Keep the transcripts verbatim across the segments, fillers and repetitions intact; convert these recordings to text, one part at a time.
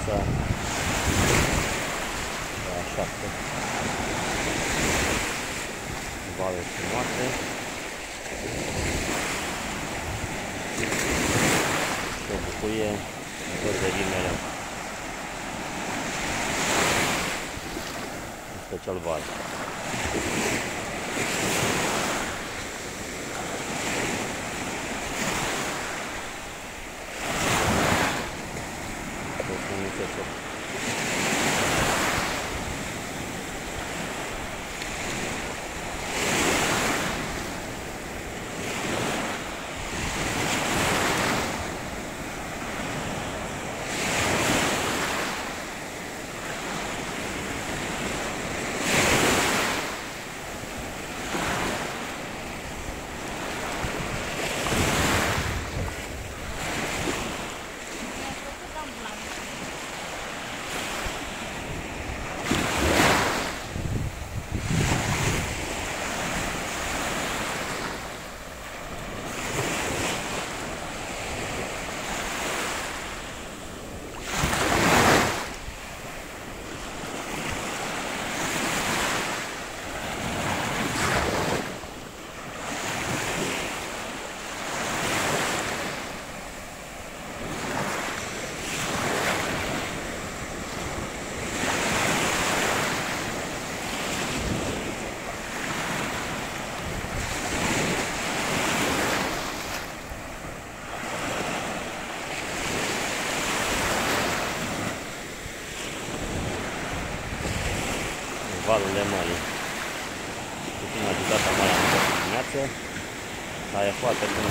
frumoasă, se așteaptă valuri frumoase. Și o bucurie, vor veni mereu. În special vara. Valurile mării. Puțin agitată marea în dimineață, dar e foarte bună.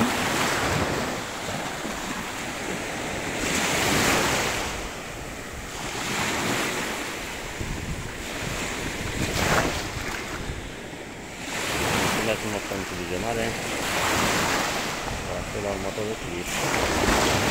Mulțumesc mult pentru vizionare. La următorul clip.